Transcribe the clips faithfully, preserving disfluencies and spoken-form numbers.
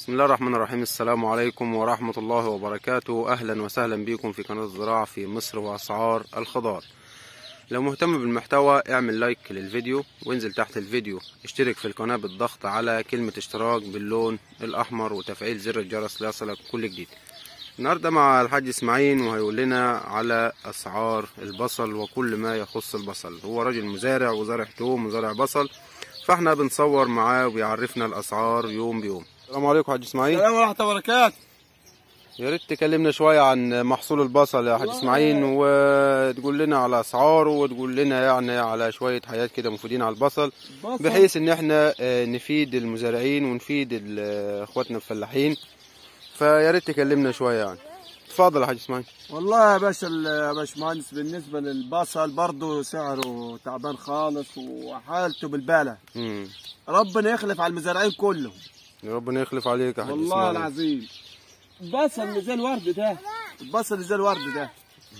بسم الله الرحمن الرحيم. السلام عليكم ورحمة الله وبركاته. أهلا وسهلا بكم في قناة الزراعة في مصر وأسعار الخضار. لو مهتم بالمحتوى اعمل لايك للفيديو وانزل تحت الفيديو اشترك في القناة بالضغط على كلمة اشتراك باللون الأحمر وتفعيل زر الجرس ليصلك كل جديد. النهاردة مع الحاج اسماعيل وهيقول لنا على أسعار البصل وكل ما يخص البصل. هو راجل مزارع وزارع توم وزارع بصل، فاحنا بنصور معاه وبيعرفنا الأسعار يوم بيوم. السلام عليكم حاج اسماعيل. السلام ورحمة الله وبركاته. يا ريت تكلمنا شوية عن محصول البصل يا حاج اسماعيل، وتقول لنا على أسعاره وتقول لنا يعني على شوية حاجات كده مفيدين على البصل، بحيث إن احنا نفيد المزارعين ونفيد إخواتنا الفلاحين. فيا ريت تكلمنا شوية يعني. اتفضل يا حاج اسماعيل. والله يا باشا يا باشمهندس، بالنسبة للبصل برضه سعره تعبان خالص وحالته بالبالة. امم ربنا يخلف على المزارعين كلهم. ربنا يخلف عليك يا حاج اسماعيل. والله العظيم. البصل اللي زي الورد ده، البصل اللي زي الورد ده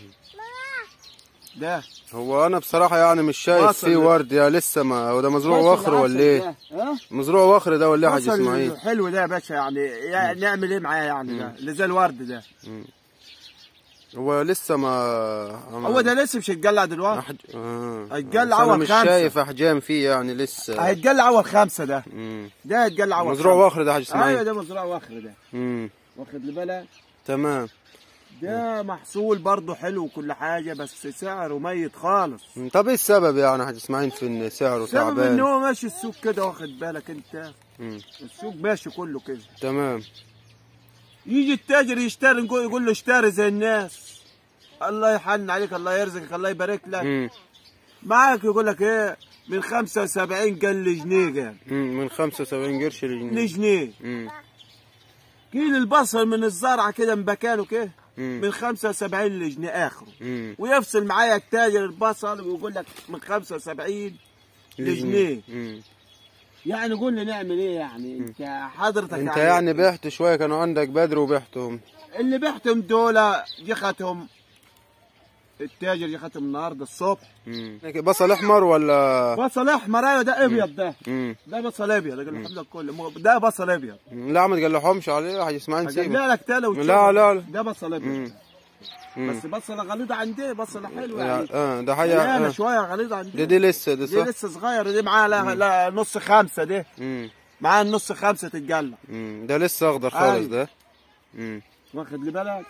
ده هو انا بصراحه يعني مش شايف فيه ورد يا لسه. ما هو ده مزروع وخر ولا ايه؟ مزروع وخر ده ولا ايه يا حاج اسماعيل؟ حلو ده يا باشا، يعني, يعني نعمل ايه معاه يعني؟ ده اللي زي الورد ده. مم. هو لسه ما هو ده لسه مش هيتجلع دلوقتي. حج... آه. هيتجلع اول مش خمسة. شايف احجام فيه يعني لسه. هيتجلع اول خمسة ده. مم. ده هيتجلع اول مزروع خمسة. وخر ده يا حاج اسماعيل. ايوه ده مزروع وخر ده. امم واخد لي بالك؟ تمام. ده محصول برضه حلو وكل حاجه، بس سعره ميت خالص. طب ايه السبب يعني يا حاج اسماعيل في ان سعره تعبان؟ السبب ان هو ماشي السوق كده، واخد بالك انت؟ مم. السوق ماشي كله كده. تمام. يجي التاجر يشتري، نقول يقول له اشتري زي الناس، الله يحن عليك، الله يرزقك، الله يبارك لك. مم. معاك يقول لك ايه؟ من خمسة وسبعين قال لي جنيه. قال من خمسة وسبعين قرش لجنيه. لجنيه. كيلو البصل من الزرعه كده مبكانه كده من خمسة وسبعين لجنيه اخره. مم. ويفصل معايا التاجر البصل ويقول لك من خمسة وسبعين لجنيه. يعني قول لي نعمل ايه يعني؟ مم. انت حضرتك انت يعني, يعني بعت شويه كانوا عندك بدر وبعتهم. اللي بعتهم دول جختهم التاجر جختهم النهارده الصبح. مم. بصل احمر ولا بصل احمر؟ ايوه ده ابيض. ده مم. ده بصل ابيض. قال لك كله ده بصل ابيض. لا ما تقلحهمش عليه يا حاج اسماعيل. لا لك تاله. لا لا لا ده بصل ابيض. بس بصله غليظه عندي، بصله حلوه يعني. اه ده حاجه انا آه. شويه غليظه عندي. دي, دي لسه دي صح؟ دي لسه صغيره. دي معاها لا, لا نص خمسه. دي معاها النص خمسه تتجلى. ده لسه اخضر خالص. ده امم واخد لي بالك؟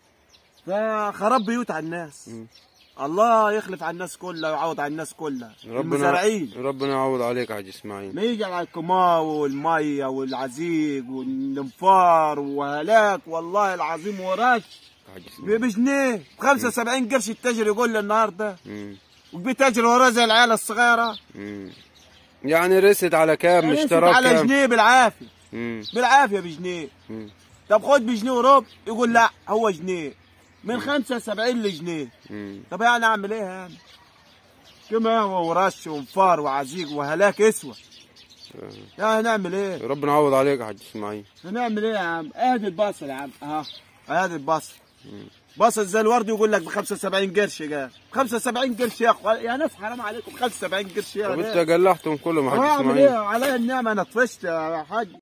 فخرب بيوت على الناس. مم. الله يخلف على الناس كلها ويعوض على الناس كلها. المزارعين ربنا يعوض عليك يا حاج اسماعيل. ما يجي على الكماوي والميه والعزيق والنفار وهلاك والله العظيم وراك بجنيه ب خمسة وسبعين قرش. التاجر يقول لي النهارده وبيتاجر وراه زي العيال الصغيره. مم. يعني رست على كام؟ اشتراك على كام؟ جنيه بالعافيه. مم. بالعافيه بجنيه. مم. طب خد بجنيه وربع، يقول لا هو جنيه. من خمسة وسبعين لجنيه. طب يعني اعمل ايه يعني؟ كما هو ورش وانفار وعزيق وهلاك اسود. يعني هنعمل ايه؟ ربنا يعوض عليك يا حاج اسماعيل. هنعمل ايه يا عم؟ ادي البصل يا عم اهو. ادي البصل. بصل زي الورد يقول لك ب خمسة وسبعين قرش. قال ب خمسة وسبعين قرش يا اخوان يا ناس، حرام عليكم. ب خمسة وسبعين قرش يا طب انت قلحتهم كلهم يا حاج اسماعيل. اعمل ايه؟ عليا النعمه انا طفشت يا حاج.